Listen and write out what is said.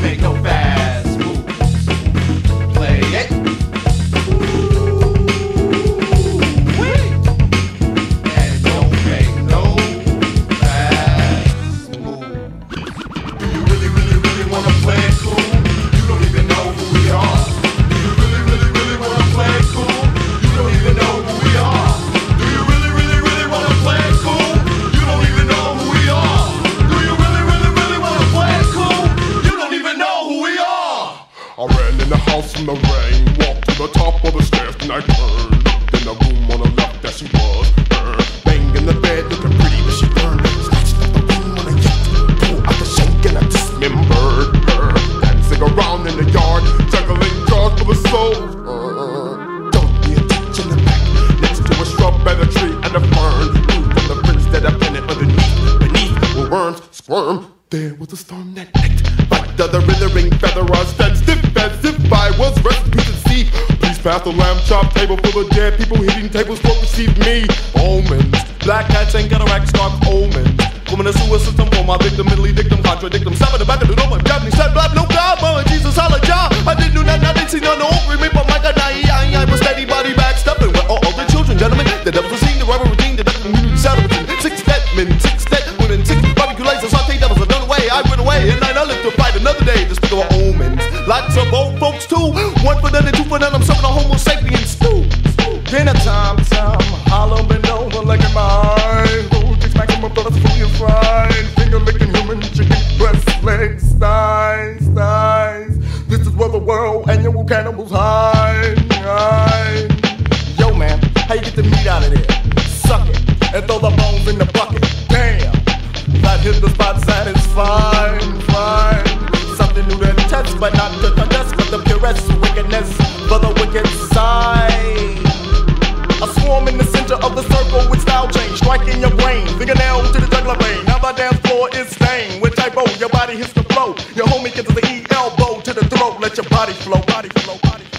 make no fast moves. Play it. Wait. And don't make no fast moves. Do you really, really, really wanna play it cool? You don't even know who we are. Do you really, really, really wanna play it cool? You don't even know who we are. Do you really, really, really wanna play it cool? You don't even know who we are. Do you really, really, really wanna play it cool? You don't even know who we are. I ran in the house in the rain, walked to the top of the stairs, and I turned. In the room on the left, there she was. Bang in the bed, looking pretty, but she burned. Snatched up the room on a yacht, pulled out the shank and I dismembered her. Dancing around in the yard, juggling jars for the soul. Don't be a ditch in the back, next to a shrub and a tree and a fern. Blue from the prints that I planted underneath. Beneath were worms squirm. There was a storm that night. But the withering feather I stand stiff as if I was recipe to see. Please pass the lamb chop table full of dead people hitting tables for receive me. Omens, black cats and cataracts, dark omens. Woman a sewer system for my victim, Italy dictum, contradict them. Seven the back of the door, my Japanese said, blah, no God, mama, Jesus, holla, job. I didn't do nothing, I didn't see none, no me, but my God, I was steady body back stepping. Where all the children, gentlemen, the devil was seen, the robber redeemed, the devil community settlement. Six dead men, six dead women, six barbecue lights, and saute devils, I done away, I went away, and I lived to fight another day. Just think of omens, lots of old folks too. One for none and two for none, I'm serving a homo sapien stew. Dinner time, hollow bend over like in my eye. Takes back in my brother's fully fried. Finger licking human chicken breast, legs, thighs. This is where the world annual cannibals hide. Yo man, how you get the meat out of there? Suck it and throw the bones in the bucket. Damn, that hit the spot satisfied. Something new to test, but not to contest. But the purest wickedness for the wicked side. A swarm in the center of the circle with style change, striking your brain, fingernail to the jugular vein. Now the dance floor is stained with typo. Your body hits the flow. Your homie gets to the E elbow to the throat. Let your body flow, body flow, body flow.